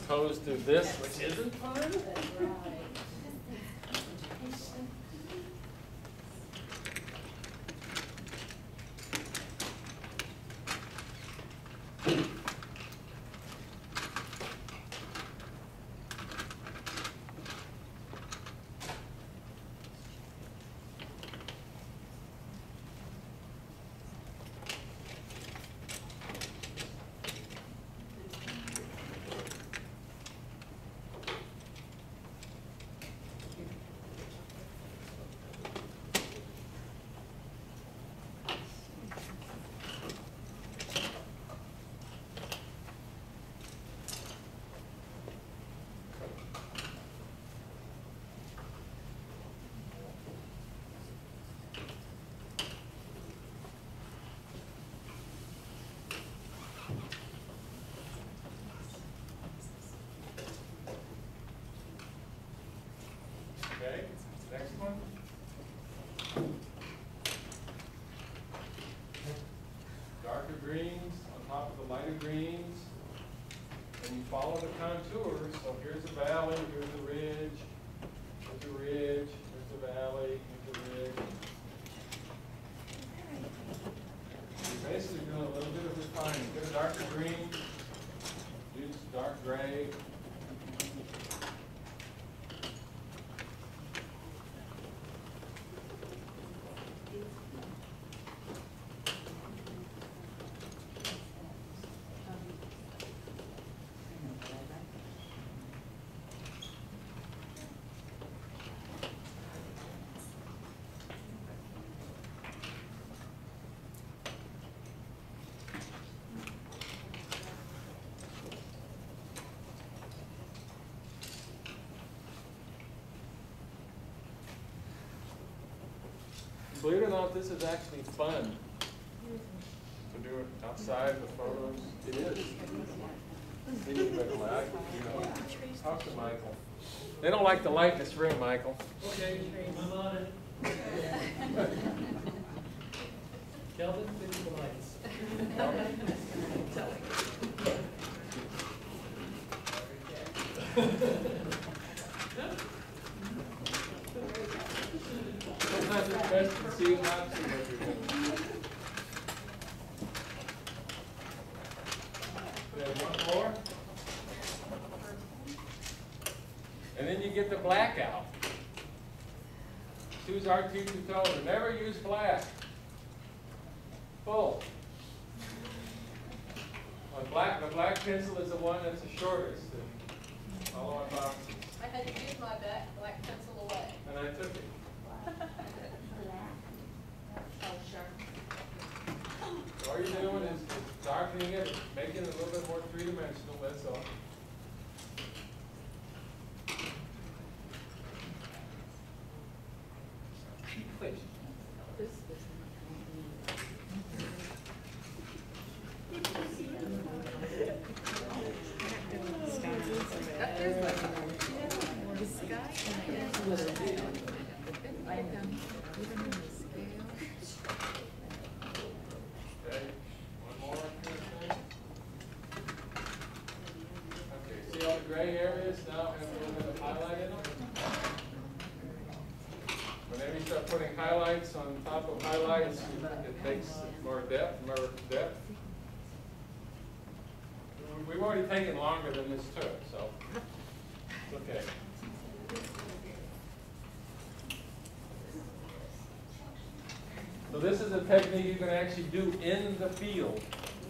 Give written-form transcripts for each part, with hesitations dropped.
opposed to this, which isn't fun. Okay, next one. Darker greens on top of the lighter greens. And you follow the contours. So here's a valley, here's a ridge, here's a ridge, here's the valley, here's a ridge. You're basically doing a little bit of refining. Get a darker green, use dark gray. Believe it or not, this is actually fun to do it outside the photos. It is. Talk to Michael. They don't like the light in this room, Michael. Okay, I'm on it. Kelvin, fix the lights. Sometimes it's best to see and not see what you're doing. Okay, one more. And then you get the black out. Choose our teacher told her, never use black. Full. The black pencil is the one that's the shortest in all our boxes. I had to give my black pencil away. And I took it. Oh, sure. So all you're doing is darkening it, making it a little bit more three-dimensional, that's all. Gray areas now have a little bit of highlight in them. Whenever you start putting highlights on top of highlights, it takes more depth, We've already taken longer than this took, so it's okay. So this is a technique you can actually do in the field.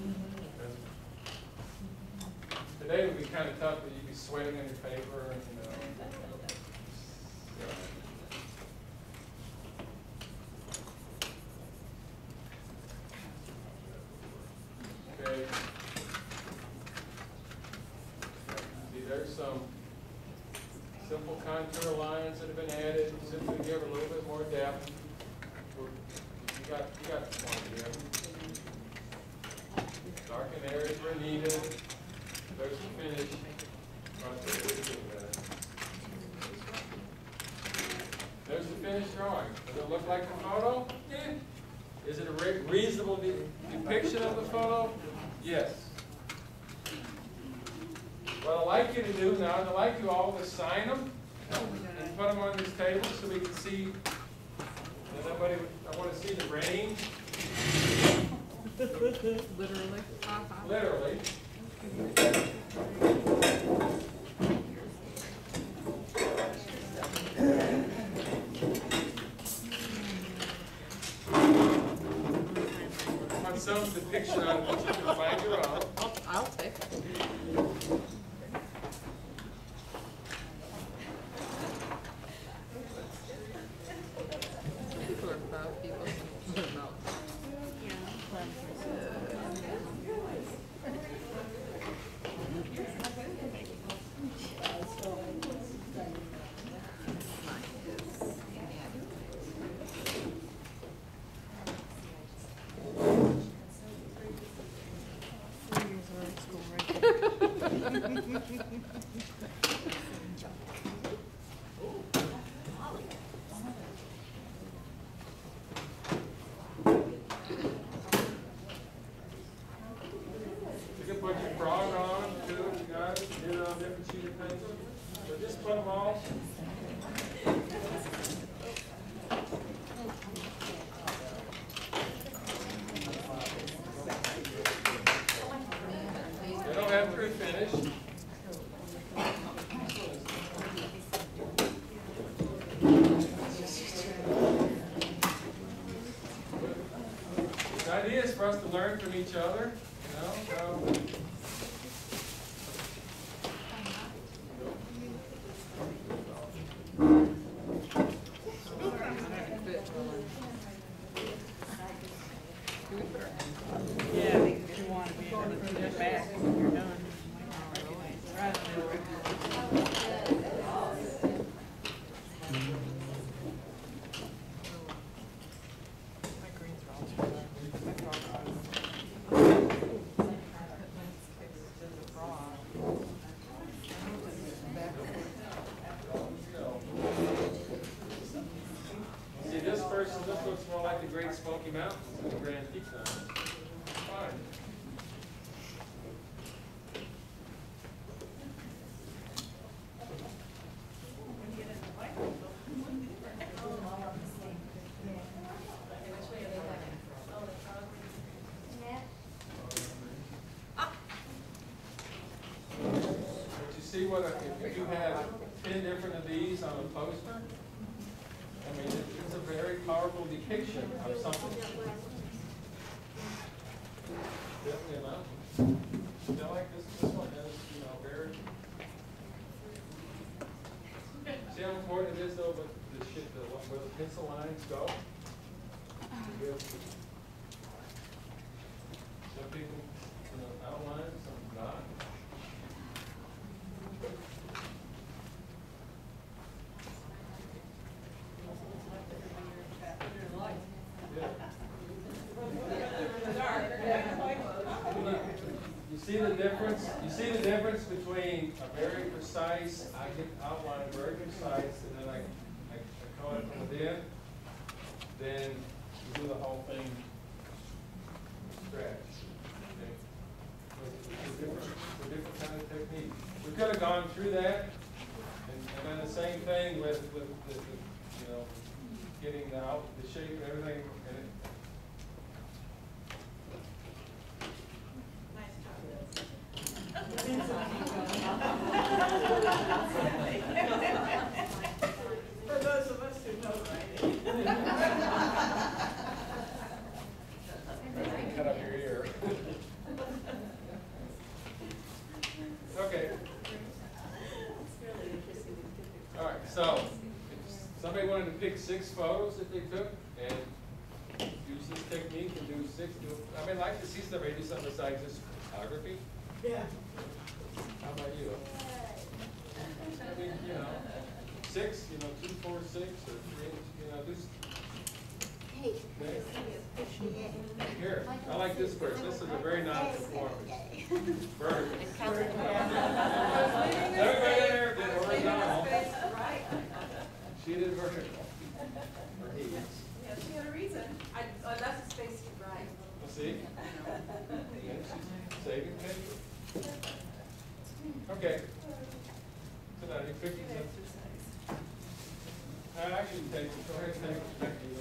Today would be kind of tough, but you'd be sweating on your paper, and Okay. See, there's some simple contour lines that have been added, simply give it a little bit more depth. You got the point here. Darken areas where needed. There's the finish. There's the finished drawing. Does it look like the photo? Yeah. Is it a reasonable depiction of the photo? Yes. What I'd like you to do now is I'd like you all to sign them and put them on this table so we can see. And everybody, I want to see the range. Literally. Literally. I want some depiction on it, but you can find your own. I'll take it. People are about people. About. You can put your frog on too, if you got it. Get it on a different sheet of paper. But just put them all. They don't have to be finished. The idea is for us to learn from each other, you know. So, Yeah, if you want to be able to put it back when you're done. see, this looks more like the Great Smoky Mountains than the Grand Dickson Mounds. Fine. But you see what, if you have 10 different of these on a poster, I mean, it's a very powerful depiction of something. Definitely enough. I like this one has, you know, very. See how important it is though, but where the pencil lines go? Some people, you know, outline, some not. You see the difference? You see the difference between a very precise, I get outline very precise, and then I color it from within. Then you do the whole thing from scratch. Okay? So it's a different kind of technique. We could have gone through that, and then the same thing with you know, getting the shape and everything. And For those of us who know writing. cut up your ear. Okay. All right, so if somebody wanted to pick 6 photos that they took and use this technique and do 6, I mean, I'd like to see somebody do something besides just photography. Yeah. How about you? I mean, you know, 6, you know, 2, 4, 6, or 3, you know, just. Hey, Okay. Here, I like this person. This is a very non-conformist. Vertical. Everybody there did horizontal. She did vertical. Or he. Yeah, she had a reason. That's a space to write. Well, see? Yeah, she's saving paper. Okay. So now you pick it up. I should take it. Go ahead and take it. Thank you.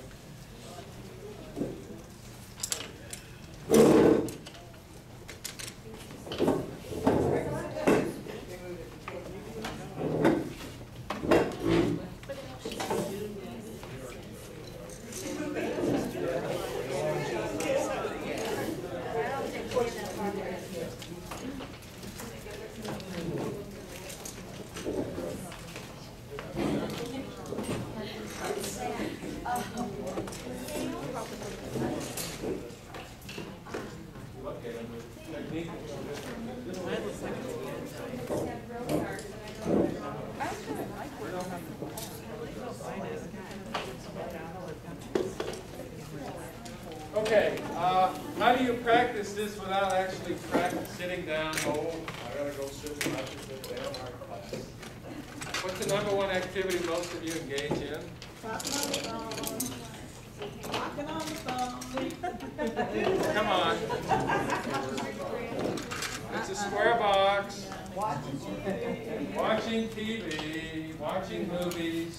Okay, how do you practice this without actually sitting down? Oh, I gotta go sit down our class. What's the number one activity most of you engage in? Walking on the phone. Come on. It's a square box. Watching TV, watching movies.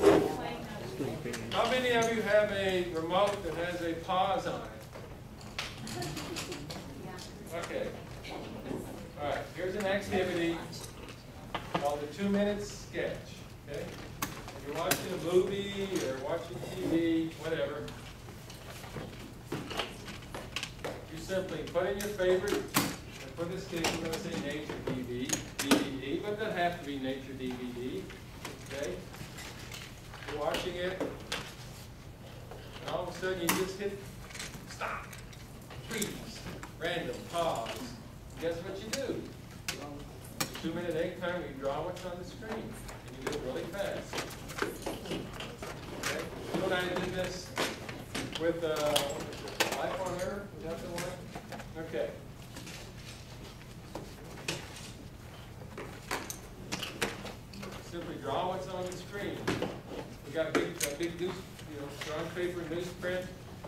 How many of you have a remote that has a pause on it? Okay. All right, here's an activity called the 2-minute sketch. Okay? If you're watching a movie or watching TV, whatever, you simply put in your favorite, and for this case we're going to say nature DVD, but it doesn't have to be nature DVD. Okay? You're watching it, and all of a sudden you just hit stop, freeze, random, pause. Guess what you do? The 2-minute egg timer, you draw what's on the screen, and you do it really fast. Okay? You and I did this with Life on Earth. Is that the one? Okay. Simply draw what's on the screen. We got a big news, strong paper newsprint.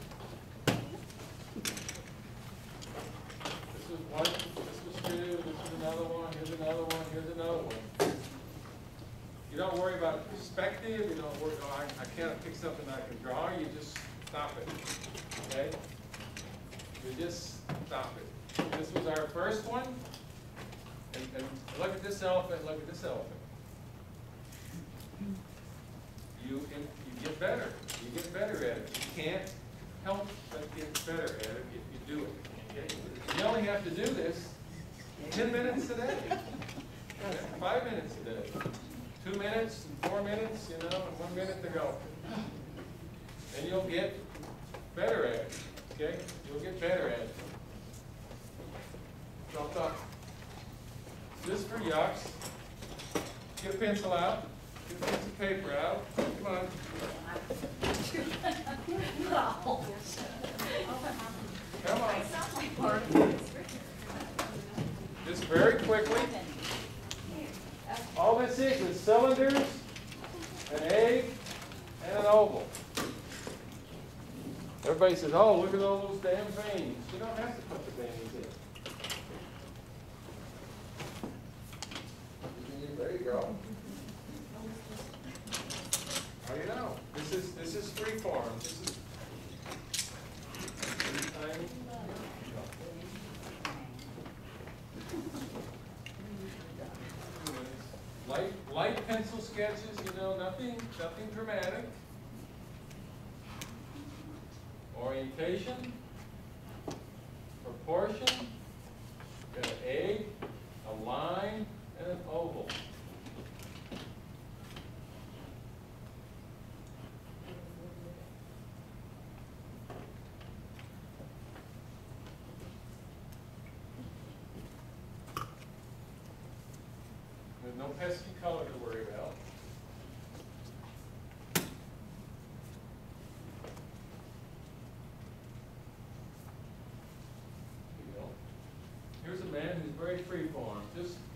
This was one. This was two. This is another one. Here's another one. Here's another one. You don't worry about perspective. You don't worry. Oh, I can't pick something I can draw. You just stop it. Okay. You just stop it. This was our first one. And look at this elephant. Look at this elephant. You get better. You get better at it. You can't help but get better at it if you do it. Okay? You only have to do this 10 minutes a day, 5 minutes a day, 2 minutes and 4 minutes, and 1 minute to go. And you'll get better at it. Okay? You'll get better at it. So I'll talk. This for yucks. Get a pencil out. Get a piece of paper out. Come on. Come on. Just very quickly. All this is cylinders, an egg, and an oval. Everybody says, oh, look at all those damn veins. You don't have to put the veins in. There you go. How do you know? This is free form. This is tiny. Light pencil sketches, nothing dramatic. Orientation, proportion, got an egg, a line, and an oval. There's no pesky color to worry about. Here's a man who's very freeform. Just